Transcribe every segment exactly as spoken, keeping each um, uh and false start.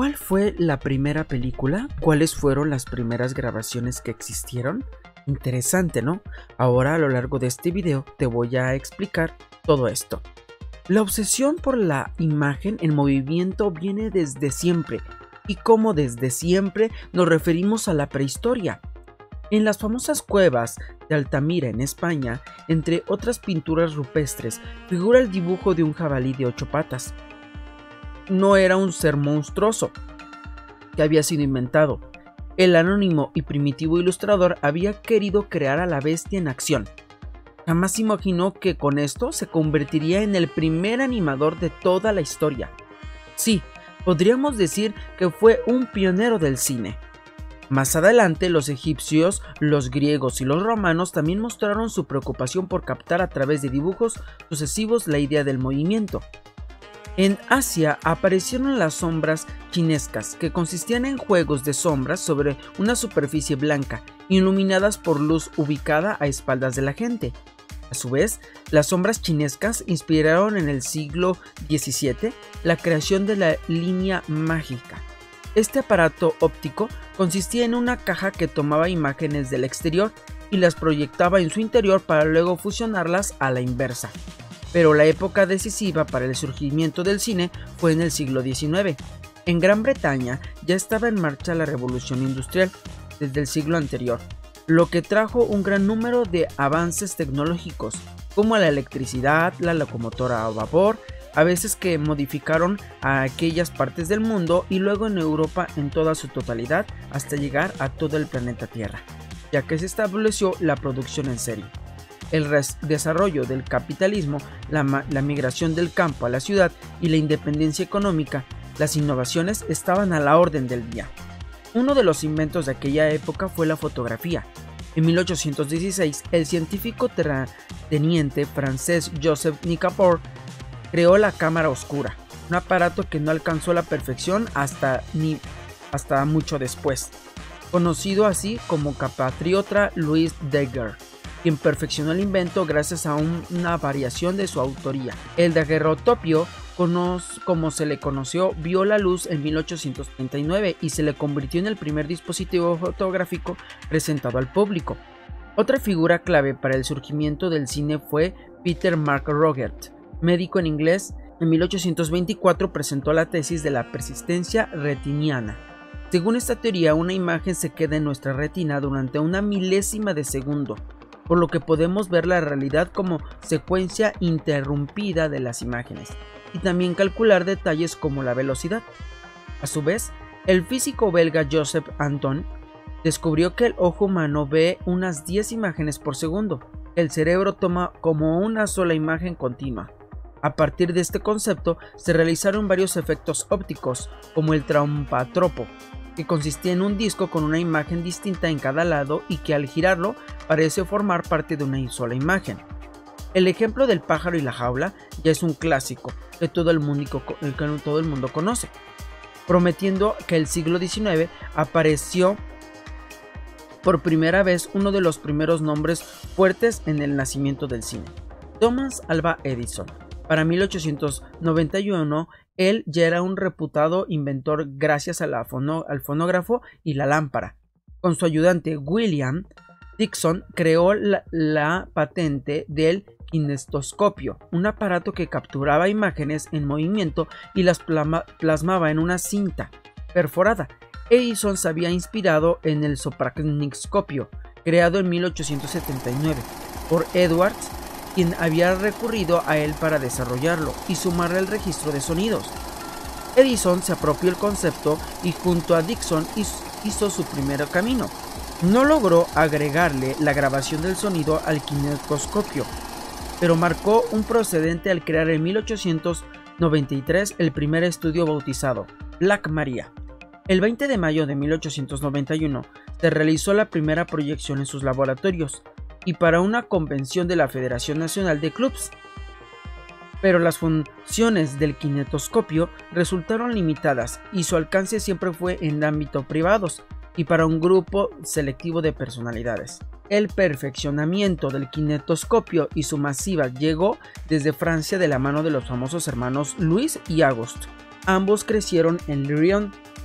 ¿Cuál fue la primera película? ¿Cuáles fueron las primeras grabaciones que existieron? Interesante, ¿no? Ahora a lo largo de este video te voy a explicar todo esto. La obsesión por la imagen en movimiento viene desde siempre, y como desde siempre nos referimos a la prehistoria. En las famosas cuevas de Altamira en España, entre otras pinturas rupestres, figura el dibujo de un jabalí de ocho patas. No era un ser monstruoso que había sido inventado. El anónimo y primitivo ilustrador había querido crear a la bestia en acción. Jamás imaginó que con esto se convertiría en el primer animador de toda la historia. Sí, podríamos decir que fue un pionero del cine. Más adelante, los egipcios, los griegos y los romanos también mostraron su preocupación por captar a través de dibujos sucesivos la idea del movimiento. En Asia aparecieron las sombras chinescas, que consistían en juegos de sombras sobre una superficie blanca, iluminadas por luz ubicada a espaldas de la gente. A su vez, las sombras chinescas inspiraron en el siglo diecisiete la creación de la línea mágica. Este aparato óptico consistía en una caja que tomaba imágenes del exterior y las proyectaba en su interior para luego fusionarlas a la inversa. Pero la época decisiva para el surgimiento del cine fue en el siglo diecinueve. En Gran Bretaña ya estaba en marcha la revolución industrial desde el siglo anterior, lo que trajo un gran número de avances tecnológicos, como la electricidad, la locomotora a vapor, a veces que modificaron a aquellas partes del mundo y luego en Europa en toda su totalidad hasta llegar a todo el planeta Tierra, ya que se estableció la producción en serie. El desarrollo del capitalismo, la, la migración del campo a la ciudad y la independencia económica, las innovaciones estaban a la orden del día. Uno de los inventos de aquella época fue la fotografía. En mil ochocientos dieciséis, el científico terrateniente francés Joseph Nicapour creó la cámara oscura, un aparato que no alcanzó la perfección hasta, ni, hasta mucho después, conocido así como compatriota Louis Daguerre, quien perfeccionó el invento gracias a un, una variación de su autoría. El daguerrotopio, como se le conoció, vio la luz en mil ochocientos treinta y nueve y se le convirtió en el primer dispositivo fotográfico presentado al público. Otra figura clave para el surgimiento del cine fue Peter Mark Rogert, médico en inglés. En mil ochocientos veinticuatro presentó la tesis de la persistencia retiniana. Según esta teoría, una imagen se queda en nuestra retina durante una milésima de segundo, por lo que podemos ver la realidad como secuencia interrumpida de las imágenes, y también calcular detalles como la velocidad. A su vez, el físico belga Joseph Anton descubrió que el ojo humano ve unas diez imágenes por segundo. El cerebro toma como una sola imagen continua. A partir de este concepto se realizaron varios efectos ópticos, como el traumatropo, que consistía en un disco con una imagen distinta en cada lado y que al girarlo parece formar parte de una sola imagen. El ejemplo del pájaro y la jaula ya es un clásico que todo el mundo, que todo el mundo conoce, prometiendo que el siglo diecinueve apareció por primera vez uno de los primeros nombres fuertes en el nacimiento del cine, Thomas Alva Edison. Para mil ochocientos noventa y uno, él ya era un reputado inventor gracias a la fono, al fonógrafo y la lámpara. Con su ayudante William Dickson creó la, la patente del kinestoscopio, un aparato que capturaba imágenes en movimiento y las plasma, plasmaba en una cinta perforada. Edison se había inspirado en el sopraniscopio, creado en mil ochocientos setenta y nueve por Edwards, quien había recurrido a él para desarrollarlo y sumarle el registro de sonidos. Edison se apropió el concepto y junto a Dickson hizo su primer camino. No logró agregarle la grabación del sonido al kinetoscopio, pero marcó un precedente al crear en mil ochocientos noventa y tres el primer estudio bautizado Black Maria. El veinte de mayo de mil ochocientos noventa y uno se realizó la primera proyección en sus laboratorios y para una convención de la Federación Nacional de Clubs, pero las funciones del kinetoscopio resultaron limitadas y su alcance siempre fue en ámbito privados y para un grupo selectivo de personalidades. El perfeccionamiento del kinetoscopio y su masiva llegó desde Francia de la mano de los famosos hermanos Louis y Auguste. Ambos crecieron en Lyon,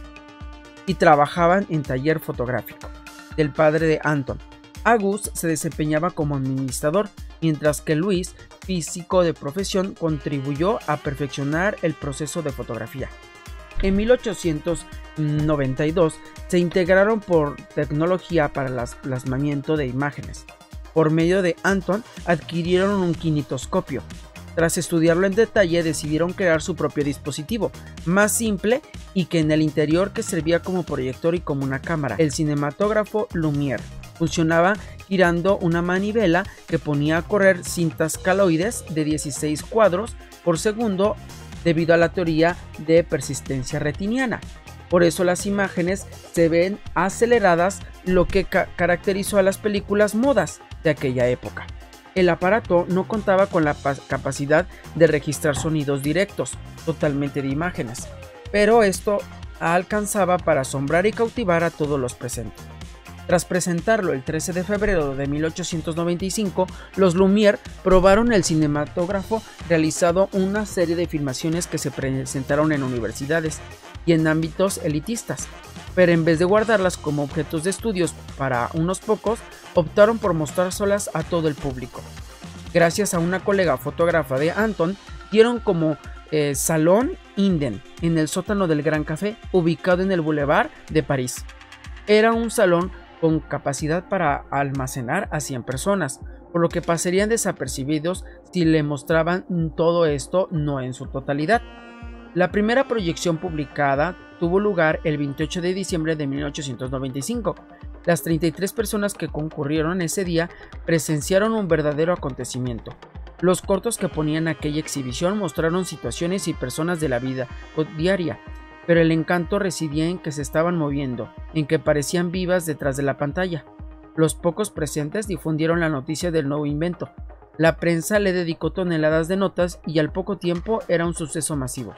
y trabajaban en taller fotográfico del padre de Anton. August se desempeñaba como administrador, mientras que Louis, físico de profesión, contribuyó a perfeccionar el proceso de fotografía. En mil ochocientos noventa y dos se integraron por tecnología para el plasmamiento de imágenes. Por medio de Anton adquirieron un kinetoscopio. Tras estudiarlo en detalle, decidieron crear su propio dispositivo, más simple y que en el interior que servía como proyector y como una cámara, el cinematógrafo Lumière. Funcionaba girando una manivela que ponía a correr cintas caloides de dieciséis cuadros por segundo debido a la teoría de persistencia retiniana. Por eso las imágenes se ven aceleradas, lo que ca- caracterizó a las películas mudas de aquella época. El aparato no contaba con la capacidad de registrar sonidos directos, totalmente de imágenes, pero esto alcanzaba para asombrar y cautivar a todos los presentes. Tras presentarlo el trece de febrero de mil ochocientos noventa y cinco, los Lumière probaron el cinematógrafo, realizando una serie de filmaciones que se presentaron en universidades y en ámbitos elitistas, pero en vez de guardarlas como objetos de estudios para unos pocos, optaron por mostrárselas a todo el público. Gracias a una colega fotógrafa de Anton, dieron como eh, Salón Inden en el sótano del Gran Café, ubicado en el Boulevard de París. Era un salón con capacidad para almacenar a cien personas, por lo que pasarían desapercibidos si le mostraban todo esto no en su totalidad. La primera proyección publicada tuvo lugar el veintiocho de diciembre de mil ochocientos noventa y cinco. Las treinta y tres personas que concurrieron ese día presenciaron un verdadero acontecimiento. Los cortos que ponían aquella exhibición mostraron situaciones y personas de la vida diaria, pero el encanto residía en que se estaban moviendo, en que parecían vivas detrás de la pantalla. Los pocos presentes difundieron la noticia del nuevo invento. La prensa le dedicó toneladas de notas y al poco tiempo era un suceso masivo.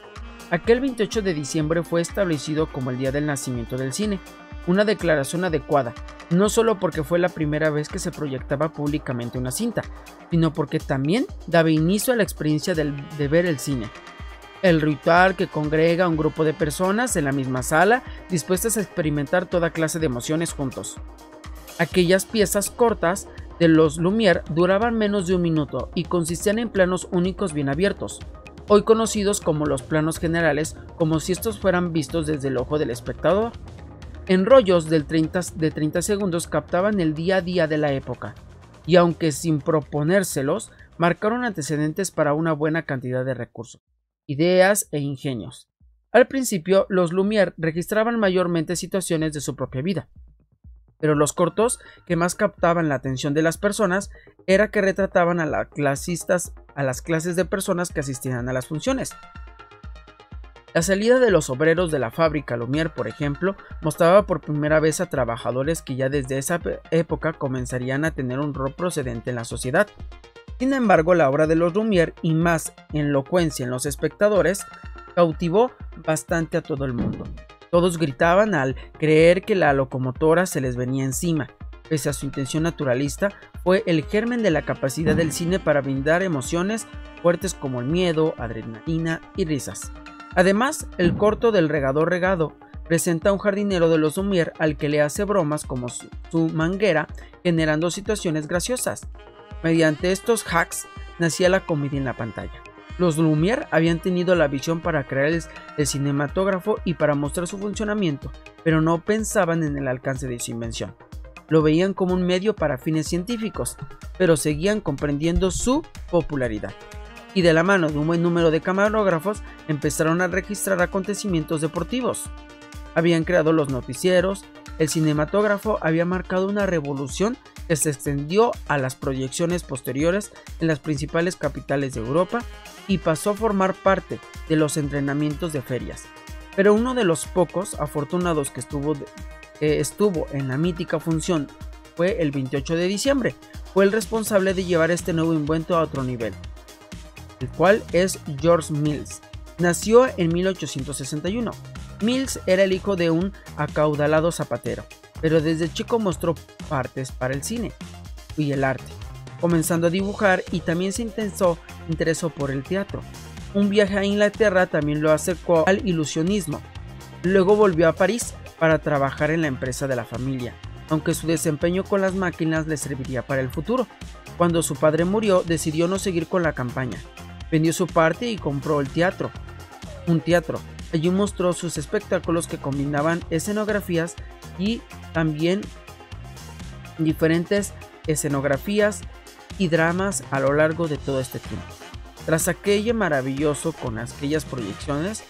Aquel veintiocho de diciembre fue establecido como el día del nacimiento del cine, una declaración adecuada, no solo porque fue la primera vez que se proyectaba públicamente una cinta, sino porque también daba inicio a la experiencia del, de ver el cine. El ritual que congrega a un grupo de personas en la misma sala, dispuestas a experimentar toda clase de emociones juntos. Aquellas piezas cortas de los Lumière duraban menos de un minuto y consistían en planos únicos bien abiertos, hoy conocidos como los planos generales, como si estos fueran vistos desde el ojo del espectador. En rollos del treinta, de treinta segundos captaban el día a día de la época, y aunque sin proponérselos, marcaron antecedentes para una buena cantidad de recursos, ideas e ingenios. Al principio, los Lumière registraban mayormente situaciones de su propia vida, pero los cortos que más captaban la atención de las personas era que retrataban a, las clasistas, a las clases de personas que asistían a las funciones. La salida de los obreros de la fábrica Lumière, por ejemplo, mostraba por primera vez a trabajadores que ya desde esa época comenzarían a tener un rol procedente en la sociedad. Sin embargo, la obra de los Lumière, y más en elocuencia en los espectadores, cautivó bastante a todo el mundo. Todos gritaban al creer que la locomotora se les venía encima. Pese a su intención naturalista, fue el germen de la capacidad del cine para brindar emociones fuertes como el miedo, adrenalina y risas. Además, el corto del regador regado presenta a un jardinero de los Lumière al que le hace bromas como su, su manguera, generando situaciones graciosas. Mediante estos hacks nacía la comedia en la pantalla. Los Lumière habían tenido la visión para crear el, el cinematógrafo y para mostrar su funcionamiento, pero no pensaban en el alcance de su invención. Lo veían como un medio para fines científicos, pero seguían comprendiendo su popularidad. Y de la mano de un buen número de camarógrafos empezaron a registrar acontecimientos deportivos. Habían creado los noticieros, el cinematógrafo había marcado una revolución que se extendió a las proyecciones posteriores en las principales capitales de Europa y pasó a formar parte de los entrenamientos de ferias. Pero uno de los pocos afortunados que estuvo, de, eh, estuvo en la mítica función fue el veintiocho de diciembre, fue el responsable de llevar este nuevo invento a otro nivel, el cual es George Mills. Nació en mil ochocientos sesenta y uno. Mills era el hijo de un acaudalado zapatero, pero desde chico mostró partes para el cine y el arte, comenzando a dibujar, y también se interesó, interesó por el teatro. Un viaje a Inglaterra también lo acercó al ilusionismo. Luego volvió a París, para trabajar en la empresa de la familia, aunque su desempeño con las máquinas le serviría para el futuro. Cuando su padre murió, decidió no seguir con la campaña. Vendió su parte y compró el teatro, un teatro. Allí mostró sus espectáculos que combinaban escenografías y también diferentes escenografías y dramas a lo largo de todo este tiempo. Tras aquello maravilloso con aquellas proyecciones,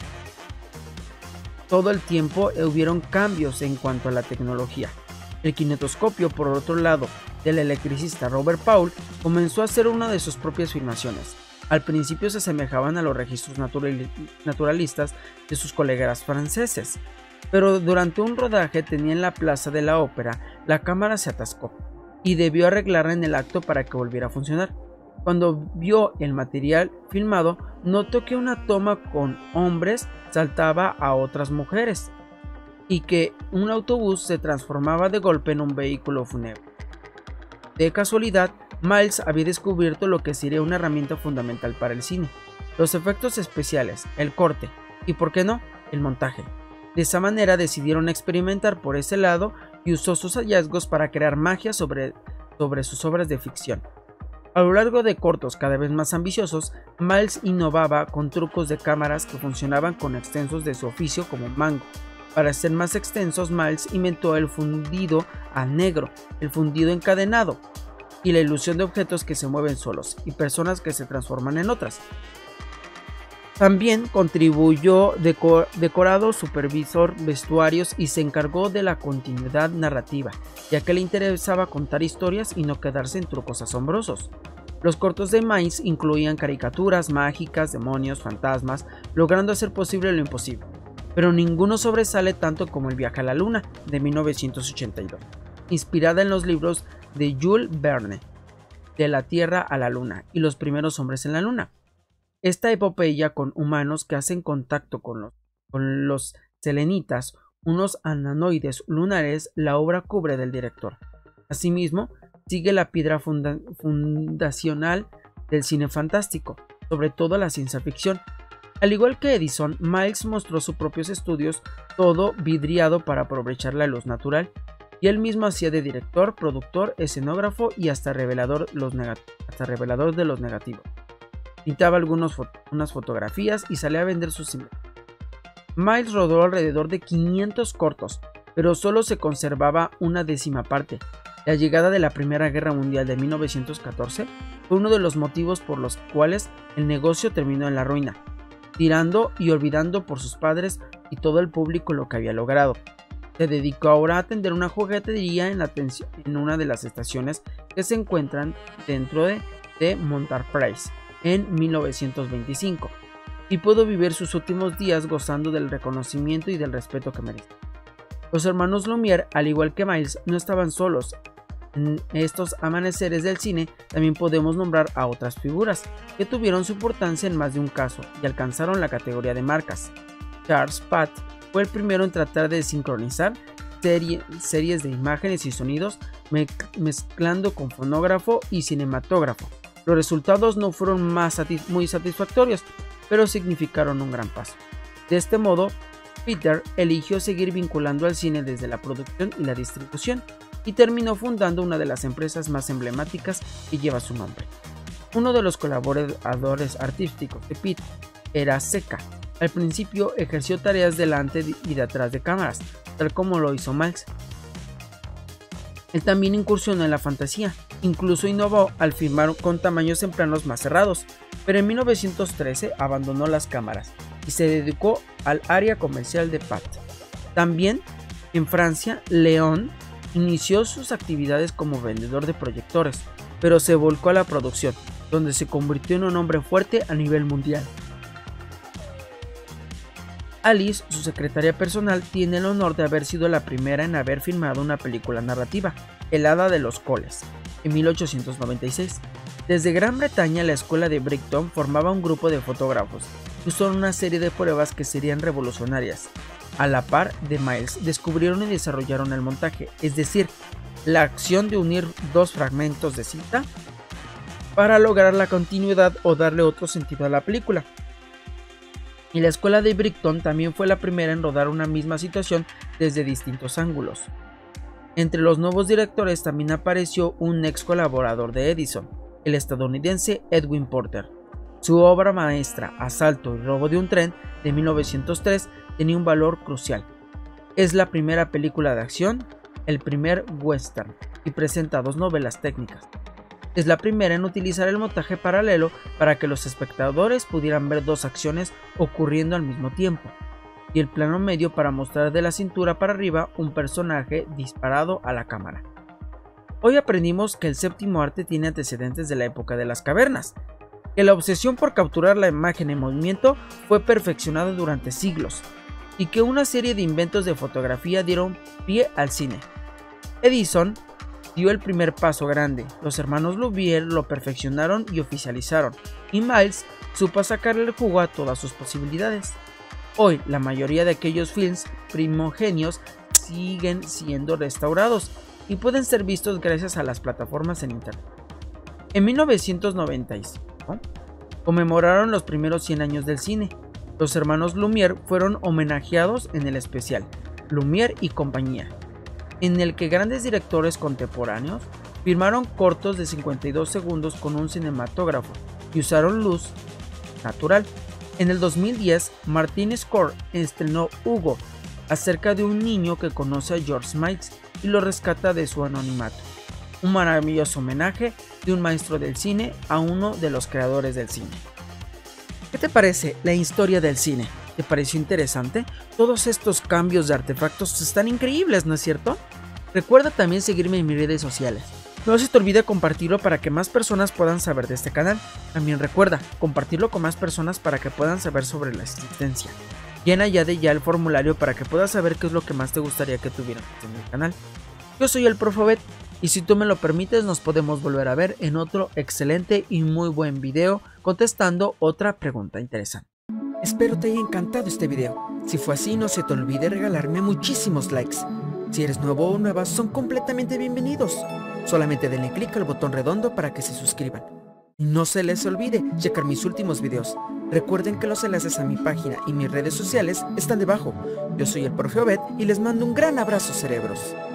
todo el tiempo hubieron cambios en cuanto a la tecnología. El kinetoscopio, por otro lado, del electricista Robert Paul, comenzó a hacer una de sus propias filmaciones. Al principio se asemejaban a los registros natural, naturalistas de sus colegas franceses, pero durante un rodaje tenía en la plaza de la ópera, la cámara se atascó y debió arreglarla en el acto para que volviera a funcionar. Cuando vio el material filmado, notó que una toma con hombres saltaba a otras mujeres y que un autobús se transformaba de golpe en un vehículo fúnebre. De casualidad, Miles había descubierto lo que sería una herramienta fundamental para el cine: los efectos especiales, el corte y, por qué no, el montaje. De esa manera decidieron experimentar por ese lado y usó sus hallazgos para crear magia sobre, sobre sus obras de ficción. A lo largo de cortos cada vez más ambiciosos, Miles innovaba con trucos de cámaras que funcionaban con extensos de su oficio como mango. Para ser más extensos, Miles inventó el fundido a negro, el fundido encadenado y la ilusión de objetos que se mueven solos y personas que se transforman en otras. También contribuyó decor decorado, supervisor vestuarios y se encargó de la continuidad narrativa, ya que le interesaba contar historias y no quedarse en trucos asombrosos. Los cortos de Miles incluían caricaturas mágicas, demonios, fantasmas, logrando hacer posible lo imposible, pero ninguno sobresale tanto como El viaje a la luna, de mil novecientos ochenta y dos, inspirada en los libros de Jules Verne, De la Tierra a la Luna y Los primeros hombres en la luna. Esta epopeya con humanos que hacen contacto con los, con los selenitas, unos ananoides lunares, la obra cubre del director. Asimismo, sigue la piedra funda fundacional del cine fantástico, sobre todo la ciencia ficción. Al igual que Edison, Miles mostró sus propios estudios, todo vidriado para aprovechar la luz natural, y él mismo hacía de director, productor, escenógrafo y hasta revelador, los hasta revelador de los negativos. Pintaba algunas fot unas fotografías y salía a vender sus imágenes. Miles rodó alrededor de quinientos cortos, pero solo se conservaba una décima parte. La llegada de la Primera Guerra Mundial de mil novecientos catorce fue uno de los motivos por los cuales el negocio terminó en la ruina, tirando y olvidando por sus padres y todo el público lo que había logrado. Se dedicó ahora a atender una juguetería en, la en una de las estaciones que se encuentran dentro de, de Montparnasse en mil novecientos veinticinco, y pudo vivir sus últimos días gozando del reconocimiento y del respeto que merece. Los hermanos Lumière, al igual que Miles, no estaban solos. En estos amaneceres del cine también podemos nombrar a otras figuras que tuvieron su importancia en más de un caso y alcanzaron la categoría de marcas. Charles Path fue el primero en tratar de sincronizar serie, series de imágenes y sonidos mezclando con fonógrafo y cinematógrafo. Los resultados no fueron más satis muy satisfactorios, pero significaron un gran paso. De este modo, Peter eligió seguir vinculando al cine desde la producción y la distribución, y terminó fundando una de las empresas más emblemáticas que lleva su nombre. Uno de los colaboradores artísticos de Pitt era Seca. Al principio ejerció tareas delante y de atrás de cámaras, tal como lo hizo Miles. Él también incursionó en la fantasía, incluso innovó al filmar con tamaños en planos más cerrados, pero en mil novecientos trece abandonó las cámaras y se dedicó al área comercial de Path. También en Francia, León inició sus actividades como vendedor de proyectores, pero se volcó a la producción, donde se convirtió en un hombre fuerte a nivel mundial. Alice, su secretaria personal, tiene el honor de haber sido la primera en haber filmado una película narrativa, El Hada de los Coles, en mil ochocientos noventa y seis. Desde Gran Bretaña, la escuela de Brighton formaba un grupo de fotógrafos que usaron una serie de pruebas que serían revolucionarias. A la par de Miles, descubrieron y desarrollaron el montaje, es decir, la acción de unir dos fragmentos de cinta para lograr la continuidad o darle otro sentido a la película. Y la escuela de Brighton también fue la primera en rodar una misma situación desde distintos ángulos. Entre los nuevos directores también apareció un ex colaborador de Edison, el estadounidense Edwin Porter. Su obra maestra, Asalto y robo de un tren, de mil novecientos tres, tenía un valor crucial. Es la primera película de acción, el primer western, y presenta dos novelas técnicas. Es la primera en utilizar el montaje paralelo para que los espectadores pudieran ver dos acciones ocurriendo al mismo tiempo, y el plano medio para mostrar de la cintura para arriba un personaje disparado a la cámara. Hoy aprendimos que el séptimo arte tiene antecedentes de la época de las cavernas, que la obsesión por capturar la imagen en movimiento fue perfeccionada durante siglos, y que una serie de inventos de fotografía dieron pie al cine. Edison dio el primer paso grande, los hermanos Lumière lo perfeccionaron y oficializaron, y Miles supo sacarle el jugo a todas sus posibilidades. Hoy, la mayoría de aquellos films primogenios siguen siendo restaurados y pueden ser vistos gracias a las plataformas en internet. En mil novecientos noventa y cinco, conmemoraron los primeros cien años del cine. Los hermanos Lumière fueron homenajeados en el especial Lumière y compañía, en el que grandes directores contemporáneos filmaron cortos de cincuenta y dos segundos con un cinematógrafo y usaron luz natural. En el dos mil diez, Martin Scorsese estrenó Hugo, acerca de un niño que conoce a George Miles y lo rescata de su anonimato. Un maravilloso homenaje de un maestro del cine a uno de los creadores del cine. ¿Qué te parece la historia del cine? ¿Te pareció interesante? Todos estos cambios de artefactos están increíbles, ¿no es cierto? Recuerda también seguirme en mis redes sociales. No se te olvide compartirlo para que más personas puedan saber de este canal. También recuerda compartirlo con más personas para que puedan saber sobre la existencia. Llena ya de ya el formulario para que puedas saber qué es lo que más te gustaría que tuvieras en el canal. Yo soy el Profe Obed y si tú me lo permites nos podemos volver a ver en otro excelente y muy buen video contestando otra pregunta interesante. Espero te haya encantado este video. Si fue así, no se te olvide regalarme muchísimos likes. Si eres nuevo o nueva, son completamente bienvenidos. Solamente denle clic al botón redondo para que se suscriban. Y no se les olvide checar mis últimos videos. Recuerden que los enlaces a mi página y mis redes sociales están debajo. Yo soy el Profe Obed y les mando un gran abrazo, cerebros.